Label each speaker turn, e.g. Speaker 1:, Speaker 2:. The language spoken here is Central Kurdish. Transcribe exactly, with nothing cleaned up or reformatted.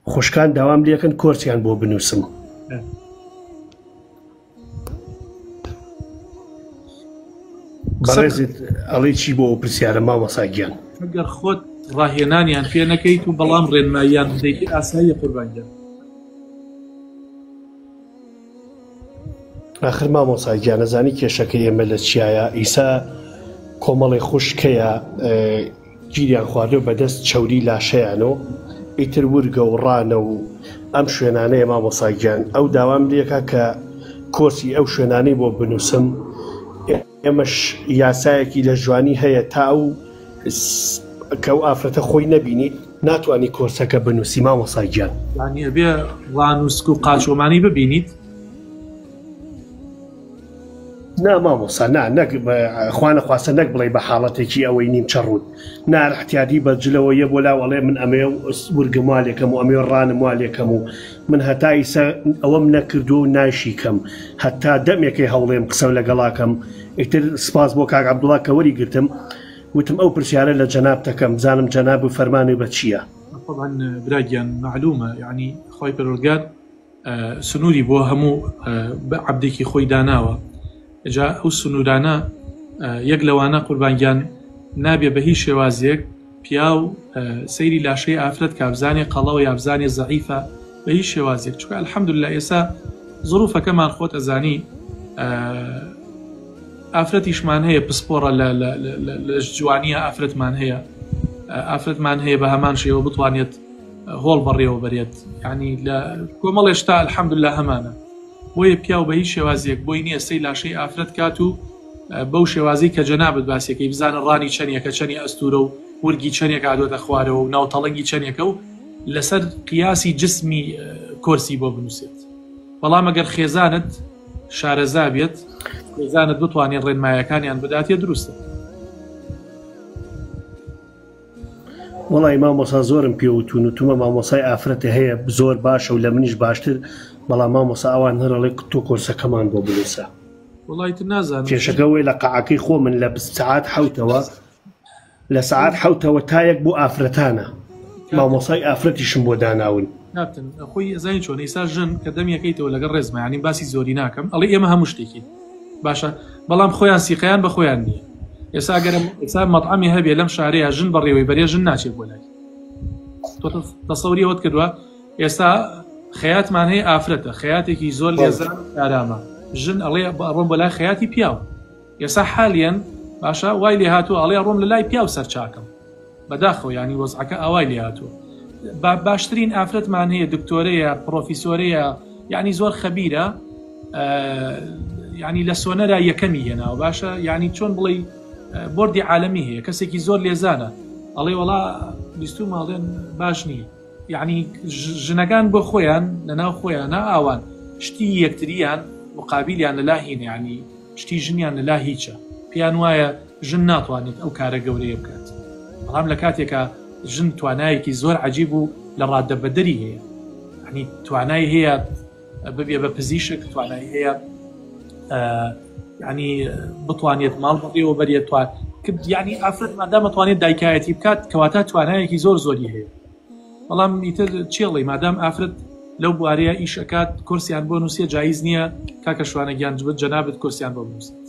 Speaker 1: خوشکان داوام لێکن کۆرسیان بۆ بنووسم. بەڕێزت ئەڵێ چی بۆ ئەو پرسیارە مامۆساگیان؟
Speaker 2: ئەگەر خۆت ڕاهێنانیان پێ نەکەیت و بەڵام ڕێنماییان بدەیت ئاساییە قوربانگیان.
Speaker 1: آخر مامۆساگیان نەزانی کێشەکە ئێمە لە چیایە؟ ئیسا کۆمەڵی خوشکەیە گیریان خواردە بەدەست چەوری لاشەیانەوە ئیتر ورگە و ڕانە و ئەم شوێنانەیە مامۆساگیان ئەو داوام لێکە کە کۆرسی ئەو شوێنانەی بۆ بنووسم ئێمەش یاسایەکی لە جوانی هەیە تا ئەو کە ئەو ئافرەتە خۆی نەبینیت ناتوانانی کۆرسەکە بنووسی مامۆساگیان.
Speaker 2: یعنی ئەبێ ڕانووسک و قاچۆمانی ببینیت؟
Speaker 1: نا مامۆسا نا نەک خوانە خواستە نەک بڵێ بە حاڵەتێکی ئەوەی نیم چڕوت ناڕەحتیادی بەجلەوە یە بۆ لاوەڵێ من ئەمێ ورگم والێکم و ئەمێ ڕانم والێکم و من هەتا ئیسە ئەوەم نەکردو و ناشی کەم هەتا دەمێکی هەوڵێم قسە لەگەڵاکەم ئیتر سپاس بۆ کاک عەبدوڵڵا کە وەری گرتم وتم ئەو پرسیارە لە جەناب دەکەم بزانم جەناب و فەرمانی بە چییە.
Speaker 2: طبعا براگیان معلومە یعنی خۆی پەروەردگار سنووری بۆ هەموو عەبدێکی خۆی داناوە جا ئەو سنوورانە یەک لەوانە قوربانگیان نابێ بە هیچ شێوازێک پیا و سەیری لاشەی ئافرەت کابزانێ قەڵەوە یابزانێ زەعیفە بە هیچ شێوازێک چونکە الحەمدولله ئێستا زروفەکەمان خۆت ئەزانی ئافرەتیشمان هەیە پسپۆڕە لە جوانیە ئافرەتمان هەیە ئافرەتمان هەیە بە هەمان شێوە بتوانێت هۆڵ بەڕێوە بەرێت یعنی لە کۆمەڵێشتا الحەمدولله هەمانە بۆیە پیا و بە هیچ شێوازێک بۆی نییە سەی لاشەی ئافرەت کات و بەو شێوازی کە جەنابەت باسیەکەی بزانە ڕانی چەندێکە چەنی ئەستورە و ورگی چەندێک ئادۆتە خوارەوە و ناوتەڵەنگی چەندێکە و لەسەر قیاسی جسمی کۆرسی بۆ بنووسێت. بەڵام ئەگەر خێزانت شارەزا بێت خێزانت بتوانێت ڕێنمایەکانیان بداتێ دروستە.
Speaker 1: وەڵی مامۆسا زۆرم پێوتون و تومە مامۆسای ئافرەتە هەیە زۆر باشە و لە منیش باشتر بەڵام مامۆسا ئەوان هەرڵێ تۆ کۆرسەکەمان بۆ بنووسە.
Speaker 2: وڵایت نازانم
Speaker 1: کێشەکە وێ لە قەعەکەی خۆ من لە سعات حەوتەوە لە سعات حەوتەوە تایەک بۆ ئافرەتانە مامۆسای ئافرەتیشم بۆ داناون.
Speaker 2: ناتن خۆی زانی چۆن ئێستا ژن کە دەمیەکەیتەوە لەگەڵ ڕێزمە ینی باسی زۆری ناکەم ئەڵێ ئێمە هەموو شتێکی باشە بەڵام خۆیان سیقەیان بە خۆیان نییە. ئێستا ئەگەرم ئێستا مەطعەمی هەبێ لەم شارەیە ژن بەڕێوەی بەرێ ژن ناچێت بۆ لای تۆ تەسەوری ئەوت کردووە ئێستا خەیاتمان هەیە ئافرەتە خەیاتێکی زۆر لێزان ئارامە ژن ئەڵێ ڕۆم بە لای خەیاتی پیاو ئێستا حالیان باشە وای لێ هاتووە ئەڵێ ڕۆم لە لای پیاو سەرچاکەم بەداخەوە ینی وەزعەکە ئەوای لێ هاتووە. باشترین ئافرەتمان هەیە دکتۆرەیە پرۆفیسۆرەیە یعنی زۆر خەبیرە ینی لە سۆنەرا یەکەمی هێناوە باشە ینی چۆن بڵێ بۆردی عالەمی هەیە کەسێکی زۆر لێزانە ئەڵێ وەڵا بیستو ماڵێن باش نییە یعنی ژنەکان بۆ خۆیان لەناو خۆیانە ئاوان شتی یەکتریان مقابلیان لەلا هینە ینی شتی ژنیان لەلا هیچە پێیان وایە ژن ناتوانێت ئەو کارە گەورەیە بکات بەڵام لە کاتێکە ژن توانایەکی زۆر عەجیب و لە ڕادەبەدەری هەیە ینی توانای هەیە ببێ بە پزیشک توانای هەیە ینی بتوانێت ماڵ بڕێەوە بەرێت توان ینی ئافرەت مادام توانێت دایکایەتی بکات کەواتە توانایەکی زۆر زۆری هەیە. بەڵام ئیتر چێڵی مادام ئافرەت لەو بوارەیە ئیشەکات کورسیان بۆ نووسە جایز نییە کاکە شوانەگیان جەنابەت کورسیان بۆ بنووسێت.